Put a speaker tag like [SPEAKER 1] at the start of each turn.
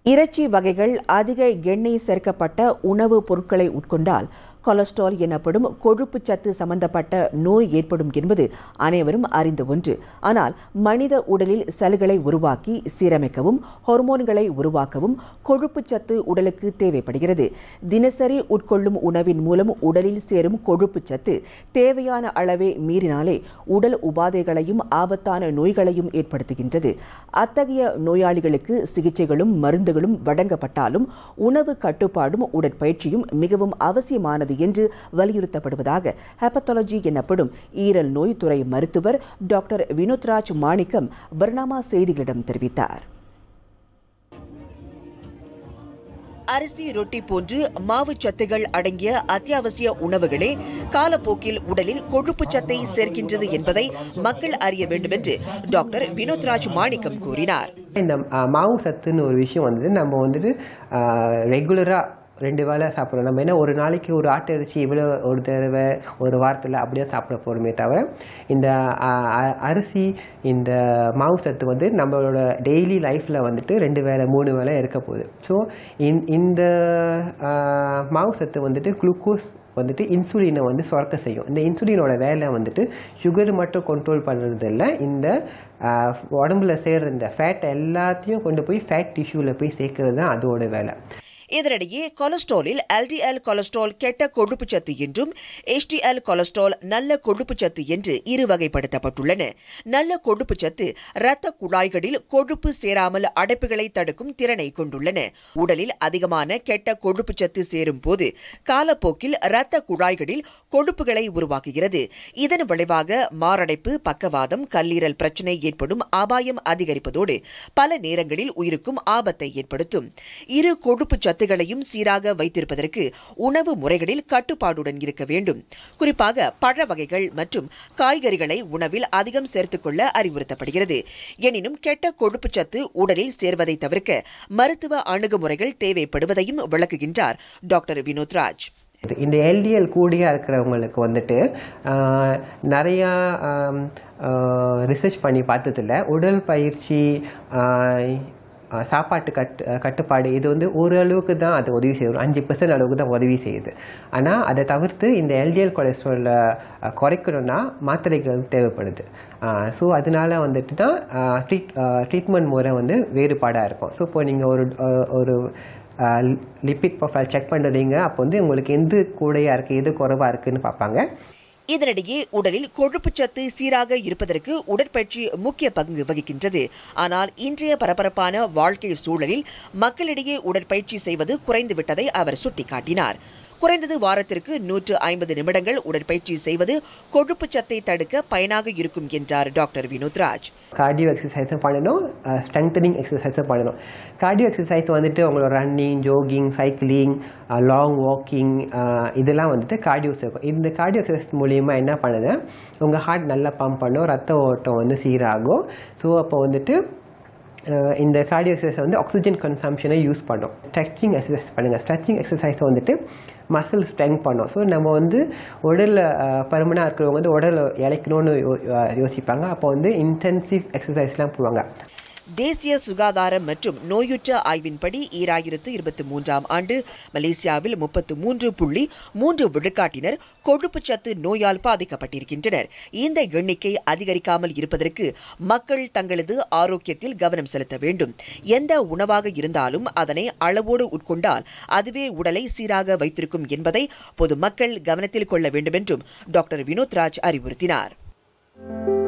[SPEAKER 1] இறைச்சி வகைகள் அதிக எண்ணெய் சேர்க்கப்பட்ட உணவுப் பொருட்களை உட்கொண்டால் கொலஸ்ட்ரால் எனப்படும் கொழுப்பு சத்து சம்பந்தப்பட்ட நோய் ஏற்படும் என்பது அனைவரும் அறிந்த ஒன்று. ஆனால் மனித உடலில் செல்களை உருவாக்கி சீரமைக்கவும் ஹார்மோன்களை உருவாக்கவும் கொழுப்பு சத்து உடலுக்கு தேவைப்படுகிறது. தினசரி உட்கொள்ளும் உணவின் மூலம் உடலில் சேரும் கொழுப்பு சத்து தேவையான அளவை மீறினாலே உடல் உபாதைகளையும் ஆபத்தான நோய்களையும் ஏற்படுத்துகின்றது. அத்தகைய நோயாளிகளுக்கு சிகிச்சைகளும் மருந்துகளும் வழங்கப்பட்டாலும் உணவு கட்டுப்பாடும் உடற்பயிற்சியும் மிகவும் அவசியமானது என்று வலியுறுத்தப்படுவதாக ஹெபத்தாலஜி எனப்படும் ஈரல் நோய் துறை மருத்துவர் டாக்டர் வினோத்ராஜ் மாணிக்கம் பர்னாமா செய்திகளிடம் தெரிவித்தார். அரிசி, ரொட்டி போன்று மாவுச்சத்துகள் அடங்கிய அத்தியாவசிய உணவுகளே காலப்போக்கில் உடலில் கொழுப்பு சத்தை சேர்க்கின்றது என்பதை மக்கள் அறிய வேண்டும் என்று டாக்டர் வினோத்ராஜ் மாணிக்கம் கூறினார்.
[SPEAKER 2] இந்த மாவு சத்துன்னு ஒரு விஷயம் நம்ம ரெகுலரா 2 வேளை சாப்பிட்றோம். நம்ம என்ன ஒரு நாளைக்கு ஒரு ஆட்டு இறைச்சி இவ்வளோ ஒரு தடவை ஒரு வாரத்தில் அப்படியே சாப்பிட போகிறோமே தவிர இந்த அரிசி இந்த மாவு சத்து நம்மளோட டெய்லி லைஃப்பில் 2 வேளை 3 வேளை இருக்க போகுது. ஸோ இந்த மாவு சத்து குளுக்கோஸ் இன்சுலினை சுரக்க செய்யும். இந்த இன்சுலினோட வேலை சுகர் மட்டும் கண்ட்ரோல் பண்ணுறது இல்லை, இந்த உடம்புல சேர்ற இந்த ஃபேட் எல்லாத்தையும் கொண்டு போய் ஃபேட் டிஷ்யூவில் போய் சேர்க்கறது தான் அதோட வேலை.
[SPEAKER 1] இதனிடையே கொலஸ்ட்ராலில் எல்டிஎல் கொலஸ்ட்ரால் கெட்ட கொழுப்பு சத்து என்றும் எச்டிஎல் கொலஸ்ட்ரால் நல்ல கொழுப்பு சத்து என்று இரு வகைப்படுத்தப்பட்டுள்ளன. நல்ல கொழுப்பு சத்து இரத்த குழாய்களில் கொழுப்பு சேராமல் அடைப்புகளை தடுக்கும் திறனை கொண்டுள்ளன. உடலில் அதிகமான கெட்ட கொழுப்பு சத்து சேரும் போது காலப்போக்கில் இரத்த குழாய்களில் கொழுப்புகளை உருவாக்குகிறது. இதன் விளைவாக மாரடைப்பு, பக்கவாதம், கல்லீரல் பிரச்சினை ஏற்படும் அபாயம் அதிகரிப்பதோடு பல நேரங்களில் உயிருக்கும் ஆபத்தை ஏற்படுத்தும். இரு கொழுப்பு சத்துகளையும் சீராக வைத்திருப்பதற்கு உணவு முறைகளில் கட்டுப்பாடுடன் இருக்க வேண்டும். குறிப்பாக பழ வகைகள் மற்றும் காய்கறிகளை உணவில் அதிகம் சேர்த்துக் கொள்ள அறிவுறுத்தப்படுகிறது. எனினும் கெட்ட கொழுப்பு சத்து உடலில் சேர்வதை தவிர்க்க மருத்துவ அணுகுமுறைகள் தேவைப்படுவதையும் விளக்குகின்றார் டாக்டர் வினோத்ராஜ்.
[SPEAKER 2] இந்த எல்டிஎல் கூடியா இருக்கிறவங்களுக்கு நிறையா ரிசர்ச் பண்ணி பார்த்ததில்ல. உடல் பயிற்சி, சாப்பாட்டு கட்டுப்பாடு இது ஓரளவுக்கு தான் அது உதவி செய்யுது, 5% அளவுக்கு தான் உதவி செய்யுது. ஆனால் அதை தவிர்த்து இந்த எல்டிஎல் கொலஸ்ட்ராலை குறைக்கணும்னா மாத்திரைகள் தேவைப்படுது. ஸோ அதனால தான் ட்ரீட்மெண்ட் முறை வேறுபாடாக இருக்கும். ஸோ இப்போ நீங்கள் ஒரு லிபிட் ப்ரொஃபைல் செக் பண்ணுறீங்க, அப்போ உங்களுக்கு எது கூடையாக இருக்குது எது குறைவாக இருக்குதுன்னு பார்ப்பாங்க.
[SPEAKER 1] இதனிடையே உடலில் கொழுப்பு சத்து சீராக இருப்பதற்கு உடற்பயிற்சி முக்கிய பங்கு வகிக்கின்றது. ஆனால் இன்றைய பரபரப்பான வாழ்க்கை சூழலில் மக்களிடையே உடற்பயிற்சி செய்வது குறைந்துவிட்டதை அவர் சுட்டிக்காட்டினார். குறைந்தது வாரத்திற்கு 150 நிமிடங்கள் உடற்பயிற்சி செய்வது கொழுப்பு சத்தை தடுக்க பயனாக இருக்கும் என்றார் டாக்டர் வினோத்ராஜ்.
[SPEAKER 2] கார்டியோ எக்ஸசைஸும் பண்ணணும், ஸ்ட்ரெங்தனிங் எக்ஸசைஸும் பண்ணணும். கார்டியோ எக்ஸசைஸ் உங்களோட running, jogging, cycling, long walking இதெல்லாம் கார்டியோ சேர்க்கும். இந்த கார்டியோ எக்ஸசைஸ் மூலிமா என்ன பண்ணுது, உங்கள் ஹார்ட் நல்லா பம்ப் பண்ணும், ரத்த ஓட்டம் சீராகும். ஸோ அப்போ இந்த கார்டியோ எக்ஸசைஸ் ஆக்சிஜன் கன்சம்ஷனை யூஸ் பண்ணும். ஸ்ட்ரெச்சிங் எக்ஸசைஸ் பண்ணுங்கள். ஸ்ட்ரெச்சிங் எக்ஸசைஸ் மசில் ஸ்ட்ரெங்க் பண்ணும். ஸோ நம்ம உடலில் பருமனாக இருக்கிறவங்க உடலை இழைக்கணும்னு யோசிப்பாங்க. அப்போ இன்டென்சிவ் எக்ஸசைஸ்லாம் போவாங்க.
[SPEAKER 1] தேசிய சுகாதாரம் மற்றும் நோயுற்ற ஆய்வின்படி 2023ஆம் ஆண்டு மலேசியாவில் 33.3 விழுக்காட்டினர் கொழுப்பு சத்து நோயால் பாதிக்கப்பட்டிருக்கின்றனர். இந்த எண்ணிக்கை அதிகரிக்காமல் இருப்பதற்கு மக்கள் தங்களது ஆரோக்கியத்தில் கவனம் செலுத்த வேண்டும். எந்த உணவாக இருந்தாலும் அதனை அளவோடு உட்கொண்டால் அதுவே உடலை சீராக வைத்திருக்கும் என்பதை பொதுமக்கள் கவனத்தில் கொள்ள வேண்டும் என்றும் டாக்டர் வினோத்ராஜ் அறிவுறுத்தினார்.